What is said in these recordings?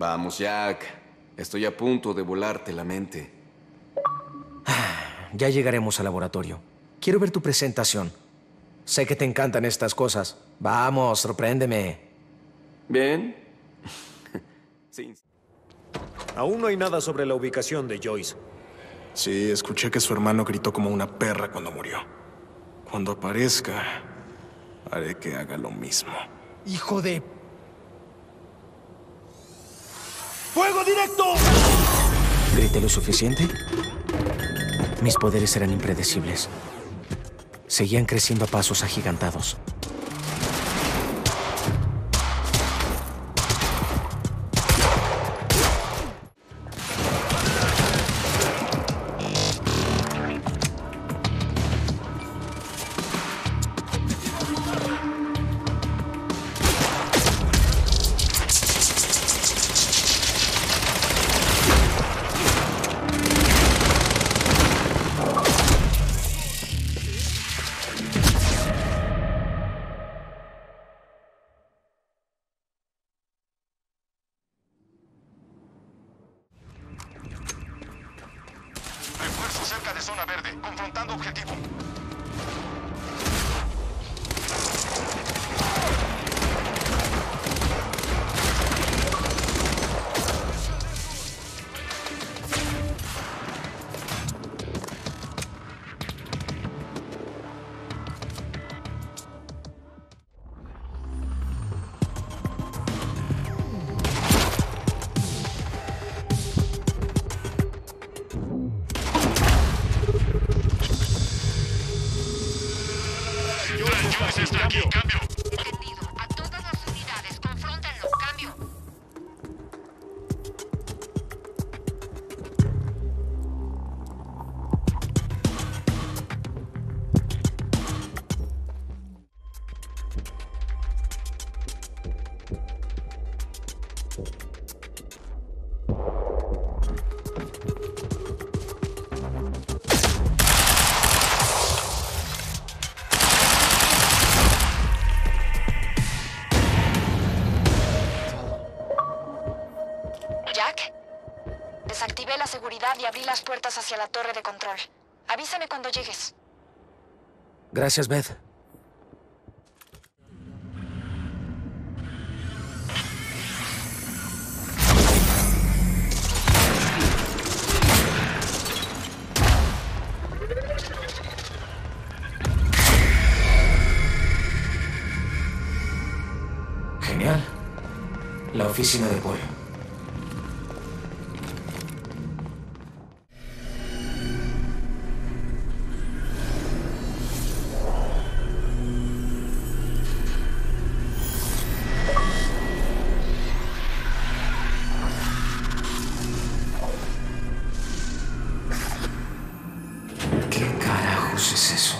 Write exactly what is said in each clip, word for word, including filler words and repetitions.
Vamos, Jack. Estoy a punto de volarte la mente. Ya llegaremos al laboratorio. Quiero ver tu presentación. Sé que te encantan estas cosas. Vamos, sorpréndeme. ¿Bien? Sí. Aún no hay nada sobre la ubicación de Joyce. Sí, escuché que su hermano gritó como una perra cuando murió. Cuando aparezca, haré que haga lo mismo. ¡Hijo de... ¡Fuego directo! ¿Grité lo suficiente? Mis poderes eran impredecibles. Seguían creciendo a pasos agigantados. Refuerzo cerca de zona verde, confrontando objetivo. Joyce está aquí, cambio. Entendido. A todas las unidades, confróntenlo. Cambio. Jack, desactivé la seguridad y abrí las puertas hacia la torre de control. Avísame cuando llegues. Gracias, Beth. Genial. La oficina de Paul. ¿Qué carajos es eso?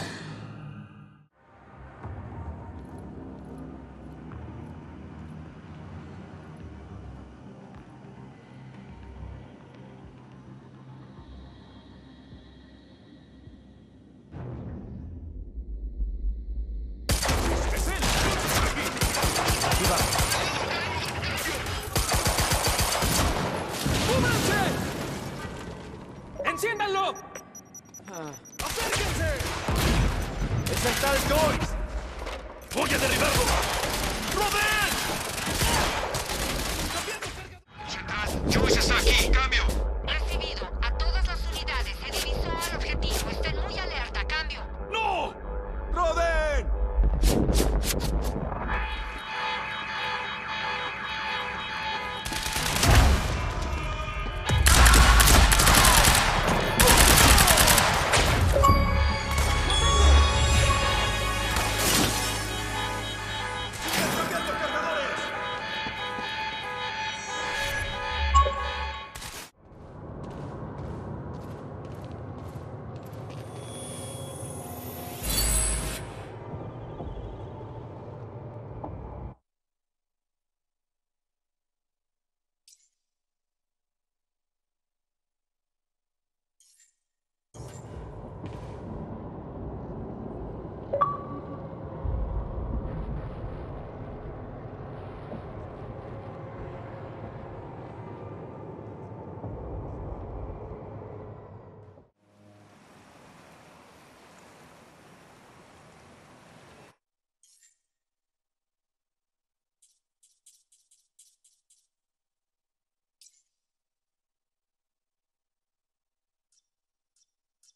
¡Enciéndanlo! ¡Acérquense! ¡Es el tal Joyce! ¡Voy a derribarlo! ¡Robert! Central, Joyce está aquí, cambio. Recibido. A todas las unidades. Se divisó al objetivo. Estén muy alerta. Cambio. ¡No! ¡Robert!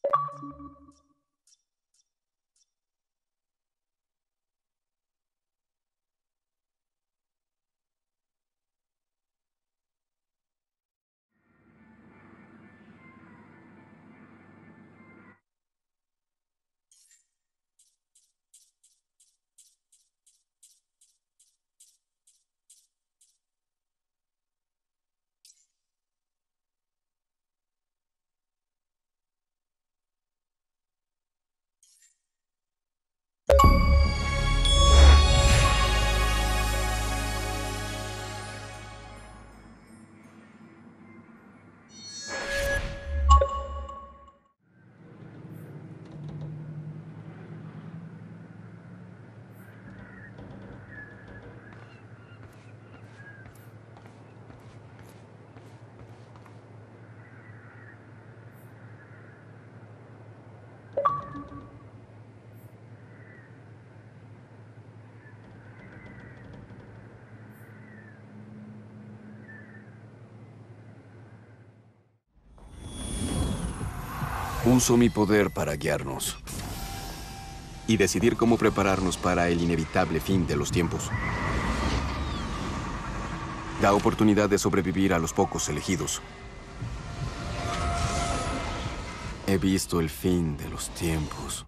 Uso mi poder para guiarnos y decidir cómo prepararnos para el inevitable fin de los tiempos. Da oportunidad de sobrevivir a los pocos elegidos. He visto el fin de los tiempos.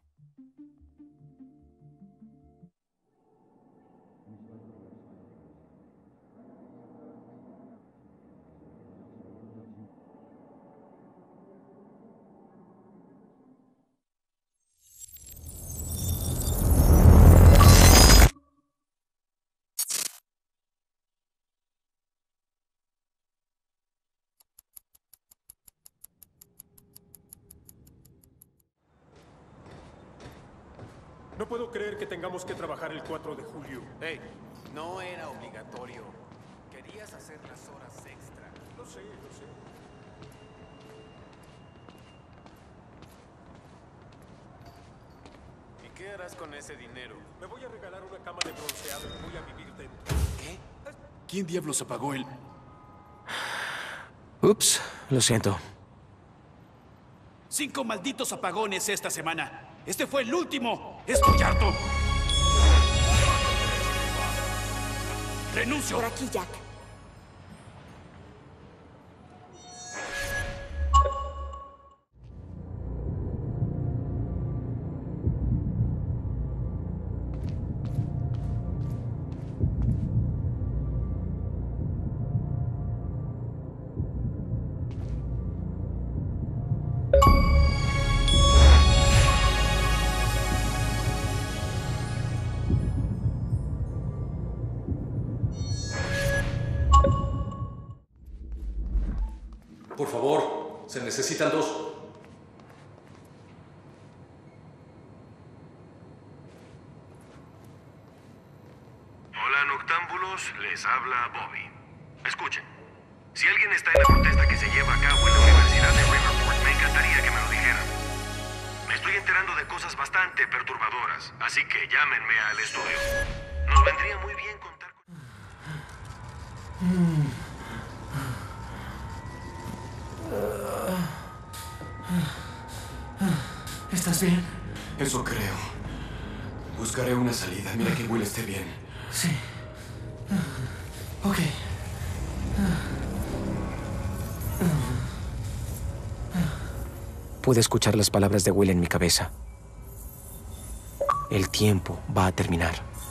No puedo creer que tengamos que trabajar el cuatro de julio. Hey, no era obligatorio. Querías hacer las horas extra. Lo sé, lo sé. ¿Y qué harás con ese dinero? Me voy a regalar una cama de bronceado y voy a vivir dentro. ¿Qué? ¿Quién diablos apagó el...? Ups, lo siento. Cinco malditos apagones esta semana. Este fue el último. Estoy harto. Renuncio. Por aquí, Jack. Por favor, se necesitan dos. Hola, noctámbulos. Les habla Bobby. Escuchen. Si alguien está en la protesta que se lleva a cabo en la Universidad de Riverport, me encantaría que me lo dijeran. Me estoy enterando de cosas bastante perturbadoras, así que llámenme al estudio. Nos vendría muy bien contar con... ¿Estás bien? Eso creo. Buscaré una salida. Mira que Will esté bien. Sí. Ok. Pude escuchar las palabras de Will en mi cabeza. El tiempo va a terminar.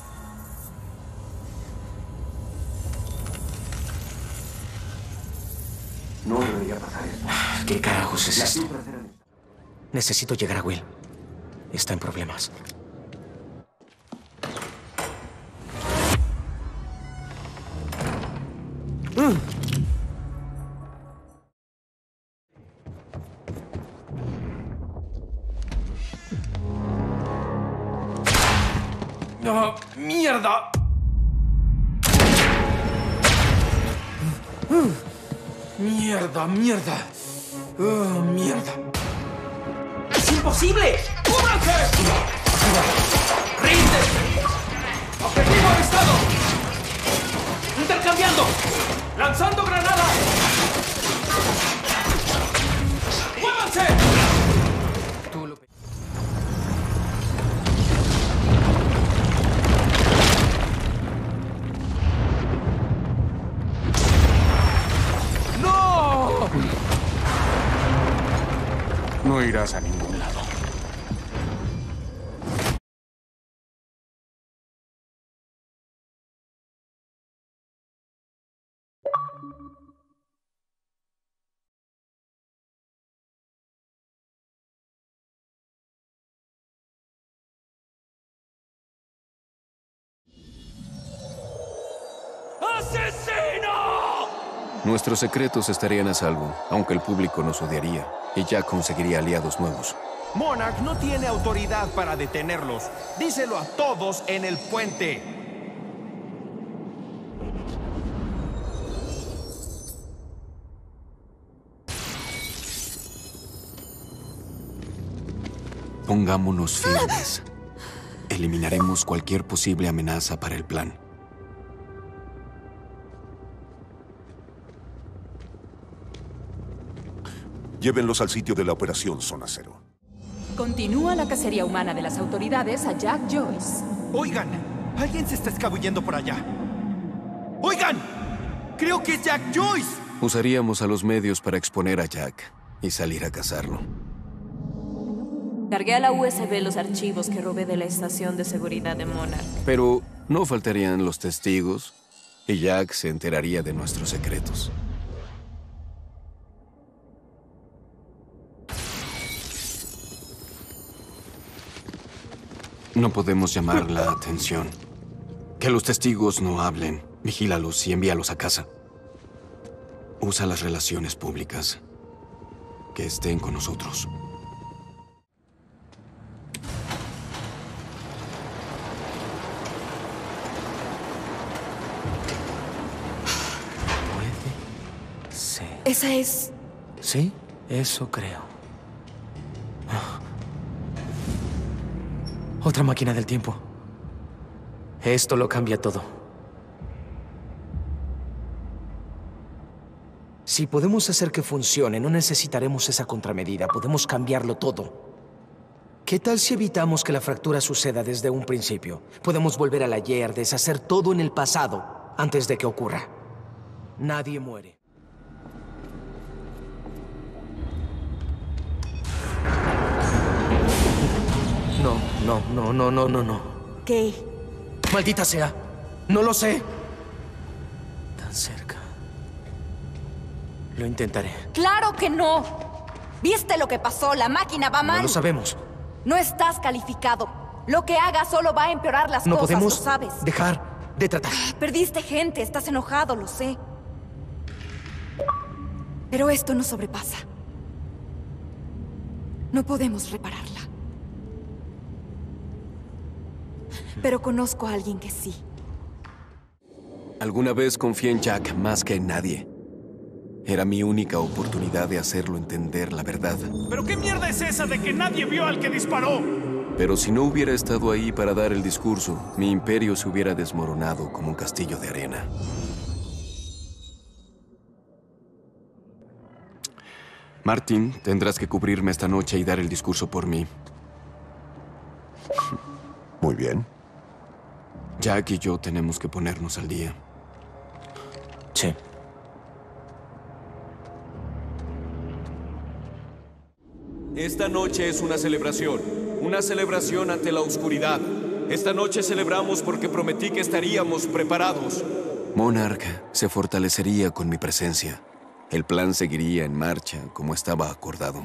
No debería pasar esto. ¿Qué carajos es esto? Necesito llegar a Will. Está en problemas. ¡Oh, mierda! ¡Mierda, mierda! ¡Oh, mierda! ¡Es imposible! ¡Cúbranse! ¡Ríndete! ¡Objetivo avistado! ¡Intercambiando! ¡Lanzando granada! ¡Muévanse! irás a ningún lado. ¡Asesino! Nuestros secretos estarían a salvo, aunque el público nos odiaría, y Jack conseguiría aliados nuevos. Monarch no tiene autoridad para detenerlos. Díselo a todos en el puente. Pongámonos firmes. Eliminaremos cualquier posible amenaza para el plan. Llévenlos al sitio de la operación Zona Cero. Continúa la cacería humana de las autoridades a Jack Joyce. Oigan, alguien se está escabullendo por allá. ¡Oigan! ¡Creo que es Jack Joyce! Usaríamos a los medios para exponer a Jack y salir a cazarlo. Cargué a la U S B los archivos que robé de la estación de seguridad de Monarch. Pero no faltarían los testigos y Jack se enteraría de nuestros secretos. No podemos llamar la atención. Que los testigos no hablen. Vigílalos y envíalos a casa. Usa las relaciones públicas. Que estén con nosotros. Puede ser. Esa es... Sí, eso creo. Otra máquina del tiempo. Esto lo cambia todo. Si podemos hacer que funcione, no necesitaremos esa contramedida. Podemos cambiarlo todo. ¿Qué tal si evitamos que la fractura suceda desde un principio? Podemos volver al ayer, deshacer todo en el pasado, antes de que ocurra. Nadie muere. No, no, no, no, no, no, no. ¿Qué? ¡Maldita sea! ¡No lo sé! Tan cerca. Lo intentaré. ¡Claro que no! ¿Viste lo que pasó? La máquina va mal. No lo sabemos. No estás calificado. Lo que hagas solo va a empeorar las No cosas, podemos lo sabes. dejar de tratar. Perdiste gente, estás enojado, lo sé. Pero esto nos sobrepasa. No podemos repararla. Pero conozco a alguien que sí. Alguna vez confié en Jack más que en nadie. Era mi única oportunidad de hacerlo entender la verdad. ¿Pero qué mierda es esa de que nadie vio al que disparó? Pero si no hubiera estado ahí para dar el discurso, mi imperio se hubiera desmoronado como un castillo de arena. Martin, tendrás que cubrirme esta noche y dar el discurso por mí. Muy bien. Jack y yo tenemos que ponernos al día. Sí. Esta noche es una celebración. Una celebración ante la oscuridad. Esta noche celebramos porque prometí que estaríamos preparados. Monarch se fortalecería con mi presencia. El plan seguiría en marcha como estaba acordado.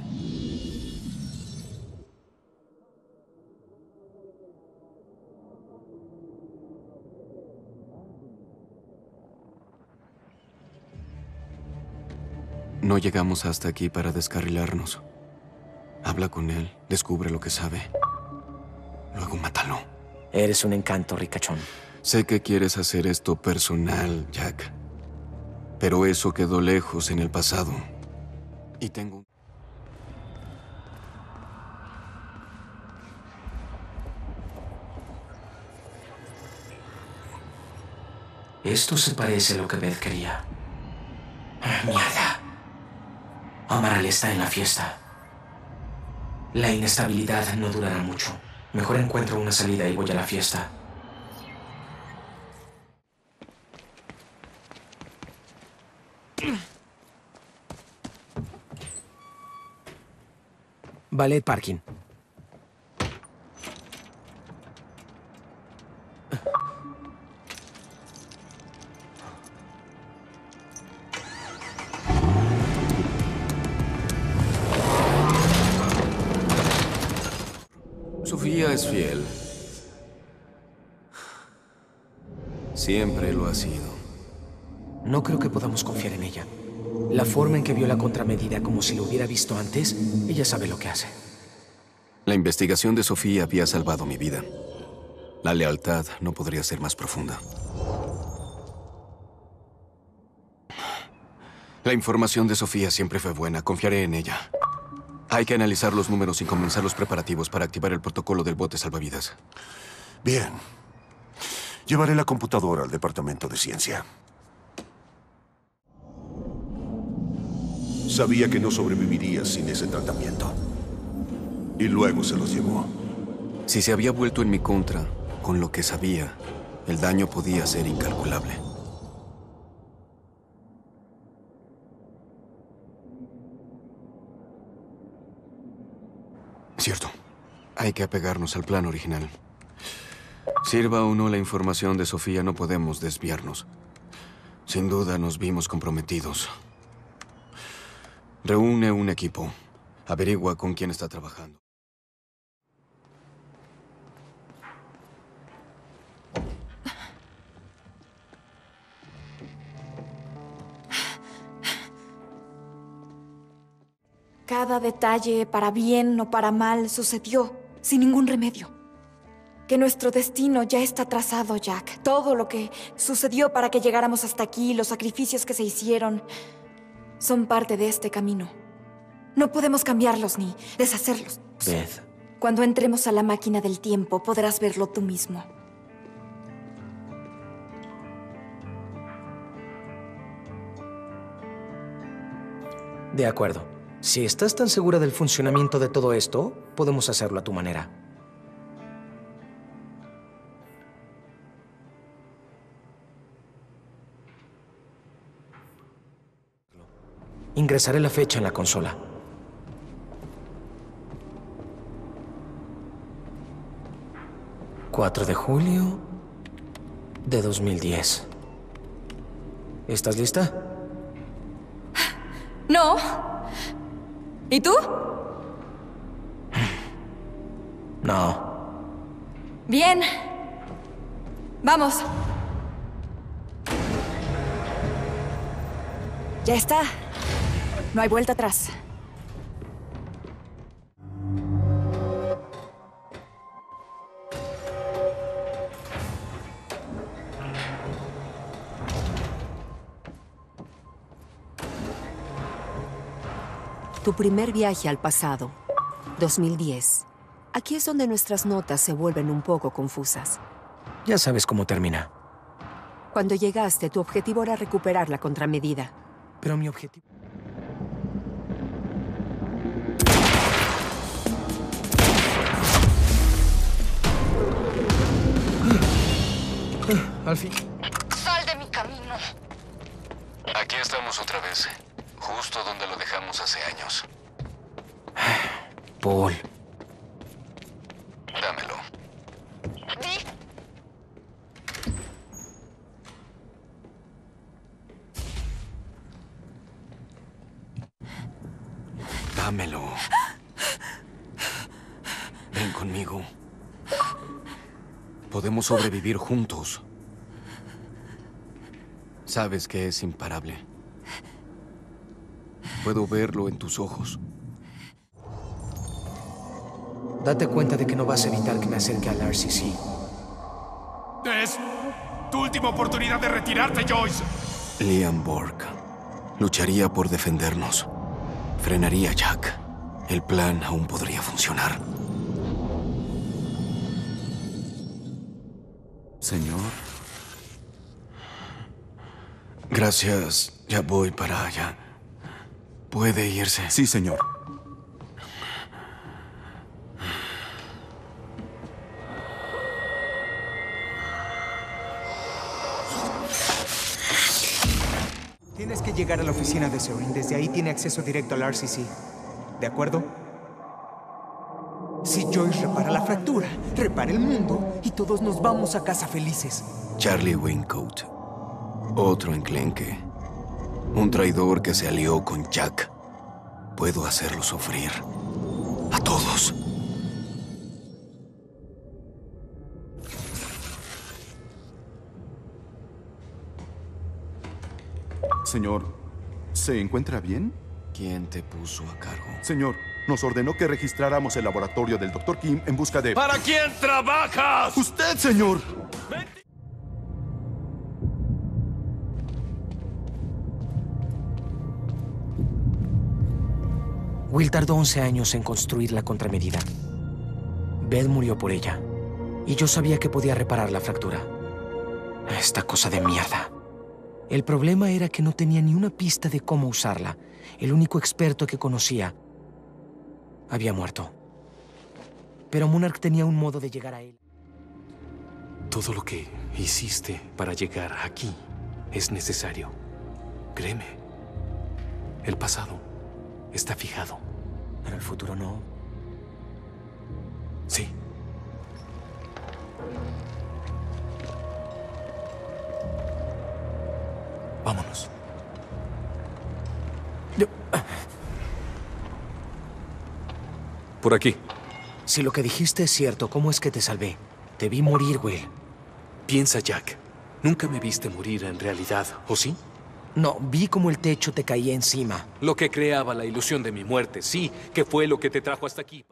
No llegamos hasta aquí para descarrilarnos. Habla con él, descubre lo que sabe. Luego mátalo. Eres un encanto, ricachón. Sé que quieres hacer esto personal, Jack. Pero eso quedó lejos en el pasado. Y tengo... Esto se parece a lo que Beth quería. Ah, mierda. Amaral está en la fiesta. La inestabilidad no durará mucho. Mejor encuentro una salida y voy a la fiesta. Ballet Parking. Sofía es fiel. Siempre lo ha sido. No creo que podamos confiar en ella. La forma en que vio la contramedida como si lo hubiera visto antes, ella sabe lo que hace. La investigación de Sofía había salvado mi vida. La lealtad no podría ser más profunda. La información de Sofía siempre fue buena. Confiaré en ella. Hay que analizar los números y comenzar los preparativos para activar el protocolo del bote salvavidas. Bien. Llevaré la computadora al departamento de ciencia. Sabía que no sobreviviría sin ese tratamiento. Y luego se los llevó. Si se había vuelto en mi contra, con lo que sabía, el daño podía ser incalculable. Cierto. Hay que apegarnos al plan original. Sirva o no la información de Sofía, no podemos desviarnos. Sin duda nos vimos comprometidos. Reúne un equipo. Averigua con quién está trabajando. Cada detalle, para bien o para mal, sucedió sin ningún remedio. Que nuestro destino ya está trazado, Jack. Todo lo que sucedió para que llegáramos hasta aquí, los sacrificios que se hicieron, son parte de este camino. No podemos cambiarlos ni deshacerlos. Beth. Cuando entremos a la máquina del tiempo, podrás verlo tú mismo. De acuerdo. Si estás tan segura del funcionamiento de todo esto, podemos hacerlo a tu manera. Ingresaré la fecha en la consola. cuatro de julio de dos mil diez. ¿Estás lista? No. ¿Y tú? No. Bien. Vamos. Ya está. No hay vuelta atrás. Tu primer viaje al pasado, dos mil diez. Aquí es donde nuestras notas se vuelven un poco confusas. Ya sabes cómo termina. Cuando llegaste, tu objetivo era recuperar la contramedida. Pero mi objetivo... Al fin. Sal de mi camino. Aquí estamos otra vez. Justo donde lo dejamos hace años. Paul. Dámelo. Di. Dámelo. Ven conmigo. Podemos sobrevivir juntos. Sabes que es imparable. Puedo verlo en tus ojos. Date cuenta de que no vas a evitar que me acerque al R C C. Es tu última oportunidad de retirarte, Joyce. Liam Borg lucharía por defendernos. Frenaría a Jack. El plan aún podría funcionar. Señor. Gracias. Ya voy para allá. ¿Puede irse? Sí, señor. Tienes que llegar a la oficina de Sorin. Desde ahí tiene acceso directo al R C C. ¿De acuerdo? Joyce repara la fractura, repara el mundo y todos nos vamos a casa felices. Charlie Wyncote. Otro enclenque. Un traidor que se alió con Jack. Puedo hacerlo sufrir. A todos. Señor, ¿se encuentra bien? ¿Quién te puso a cargo? Señor, nos ordenó que registráramos el laboratorio del doctor Kim en busca de... ¿Para quién trabajas? ¡Usted, señor! Will tardó once años en construir la contramedida. Beth murió por ella. Y yo sabía que podía reparar la fractura. Esta cosa de mierda. El problema era que no tenía ni una pista de cómo usarla. El único experto que conocía había muerto. Pero Monarch tenía un modo de llegar a él. Todo lo que hiciste para llegar aquí es necesario. Créeme. El pasado está fijado. Pero el futuro no. Sí. Vámonos. Por aquí. Si lo que dijiste es cierto, ¿cómo es que te salvé? Te vi morir, Will. Piensa, Jack. Nunca me viste morir en realidad, ¿o sí? No, vi como el techo te caía encima. Lo que creaba la ilusión de mi muerte, sí, que fue lo que te trajo hasta aquí.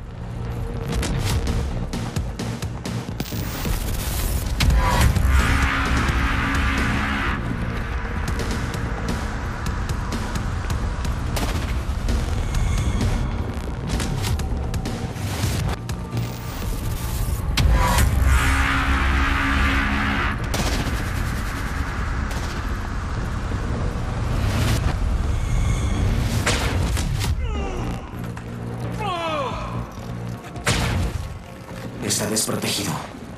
Está desprotegido.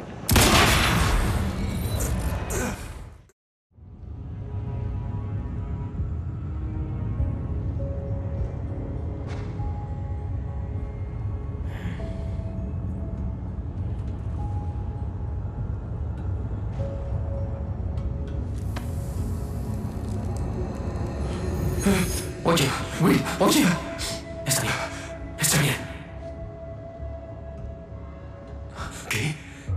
Oye, Will, oye. Está bien, está bien. ¿Qué?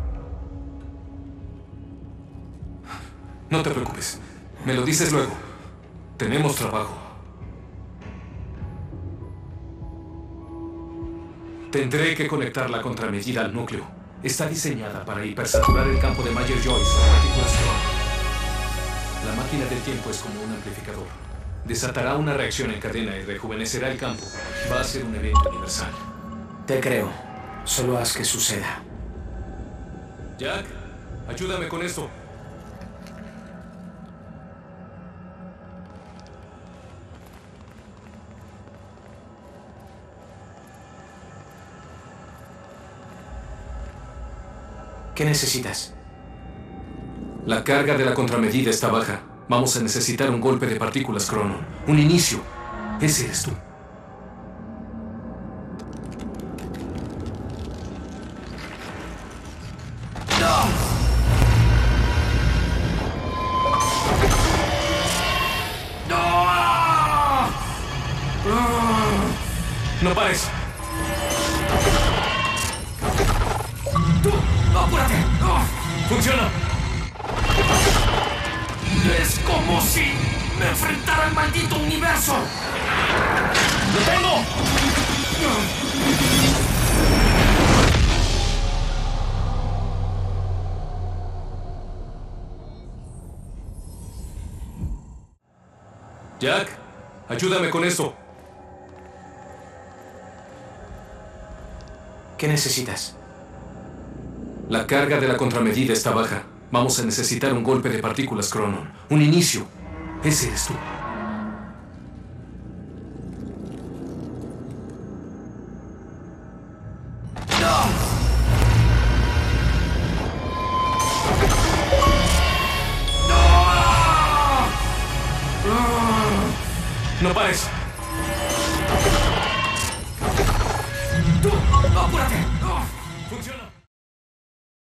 No te preocupes. Me lo dices luego. Tenemos trabajo. Tendré que conectar la contramedida al núcleo. Está diseñada para hipersaturar el campo de Mayer-Joyce a partículas Cron. La máquina del tiempo es como un amplificador. Desatará una reacción en cadena y rejuvenecerá el campo. Va a ser un evento universal. Te creo. Solo haz que suceda. Jack, ayúdame con esto. ¿Qué necesitas? La carga de la contramedida está baja. Vamos a necesitar un golpe de partículas Cronon. Un inicio. Ese eres tú. ¡No pares! ¡Tú! ¡Apúrate! ¡Funciona! Es como si me enfrentara al maldito universo. ¡Lo tengo! Jack, ayúdame con esto. ¿Qué necesitas? La carga de la contramedida está baja. Vamos a necesitar un golpe de partículas Cronon. Un inicio. Ese eres tú. ¡No pares! ¡Tú! ¡Apúrate! ¡Funciona!